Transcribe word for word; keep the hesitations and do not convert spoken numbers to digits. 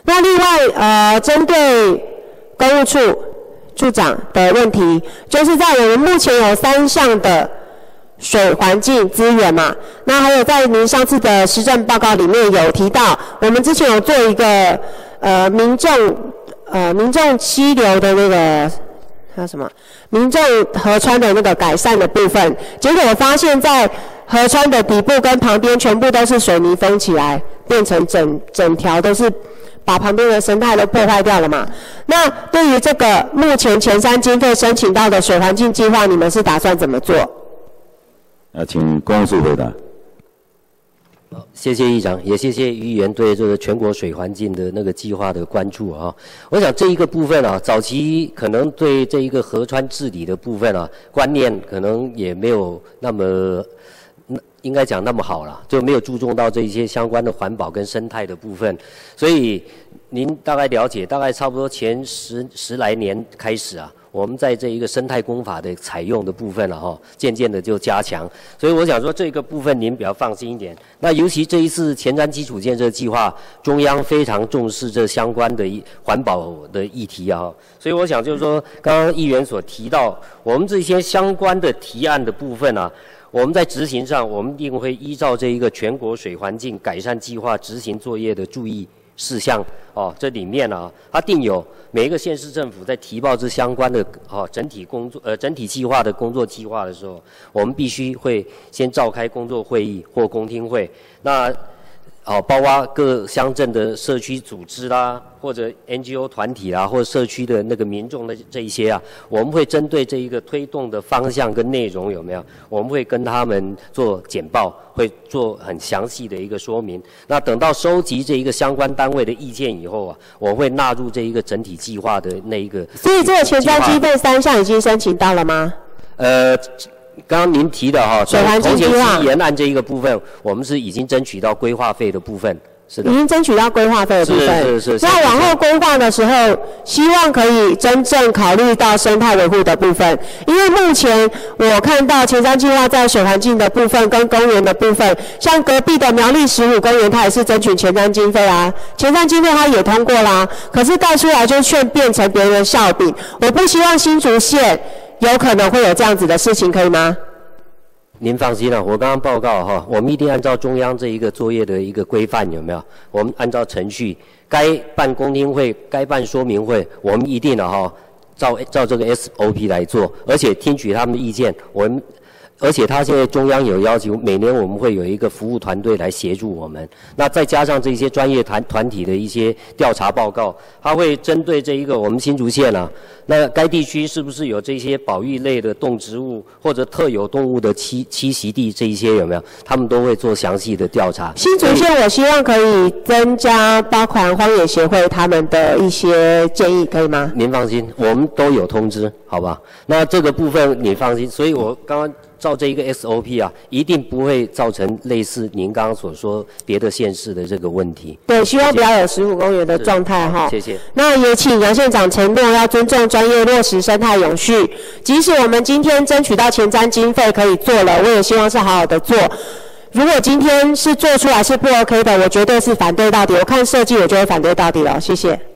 那另外，呃，针对公务处处长的问题，就是在我们目前有三项的水环境资源嘛，那还有在您上次的施政报告里面有提到，我们之前有做一个呃民众呃民众溪流的那个还有什么民众河川的那个改善的部分，结果我发现在河川的底部跟旁边全部都是水泥封起来，变成整整条都是把旁边的生态都破坏掉了嘛。那对于这个目前前瞻经费申请到的水环境计划，你们是打算怎么做？ 啊，请公署回答。 好，谢谢议长，也谢谢议员对这个全国水环境的那个计划的关注啊。我想这一个部分啊，早期可能对这一个河川治理的部分啊，观念可能也没有那么。应该讲那么好了，就没有注重到这一些相关的环保跟生态的部分，所以您大概了解，大概差不多前十十来年开始啊，我们在这一个生态工法的采用的部分了哈，渐渐的就加强，所以我想说这个部分您比较放心一点。那尤其这一次前瞻基础建设计划，中央非常重视这相关的环保的议题啊，所以我想就是说，刚刚议员所提到，我们这些相关的提案的部分啊。我们在执行上，我们一定会依照这一个全国水环境改善计划执行作业的注意事项哦，这里面啊，它定有每一个县市政府在提报这相关的哦整体工作呃整体计划的工作计划的时候，我们必须会先召开工作会议或公听会，那哦包括各乡镇的社区组织啦，或者 N G O 团体啦，或者社区的那个民众的这一些啊，我们会针对这一个推动的方向跟内容有没有，我们会跟他们做简报，会做很详细的一个说明。那等到收集这一个相关单位的意见以后啊，我会纳入这一个整体计划的那一个。 所以这个前瞻经费三项已经申请到了吗？ 呃。刚刚您提的哈， 水环境计划沿岸这一个部分，我们是已经争取到规划费的部分，是的， 已经争取到规划费的部分。 是是是。 那往后规划的时候，希望可以真正考虑到生态维护的部分，因为目前我看到前瞻计划在水环境的部分跟公园的部分，像隔壁的苗栗十五公园，它也是争取前瞻经费啊，前瞻经费它也通过啦，可是盖出来就却变成别人的笑柄。我不希望新竹县有可能会有这样子的事情，可以吗？ 您放心了，我刚刚报告哈，我们一定按照中央这一个作业的一个规范，有没有？我们按照程序，该办公听会、该办说明会，我们一定的哈，照照这个 S O P 来做，而且听取他们的意见，我们。而且他现在中央有要求，每年我们会有一个服务团队来协助我们。那再加上这些专业团团体的一些调查报告，他会针对这一个我们新竹县啊，那该地区是不是有这些保育类的动植物或者特有动物的栖栖息地这一些有没有？他们都会做详细的调查。 新竹县我希望可以增加包括荒野协会他们的一些建议，可以吗？ 您放心，我们都有通知，好吧？那这个部分你放心，所以我刚刚。照这一个 S O P 啊，一定不会造成类似您刚刚所说别的县市的这个问题。 对，希望不要有十五公园的状态哈。 谢谢。 那也请杨县长承诺要尊重专业，落实生态永续。即使我们今天争取到前瞻经费可以做了，我也希望是好好的做。如果今天是做出来是不 OK 的，我绝对是反对到底。我看设计我就会反对到底了。谢谢。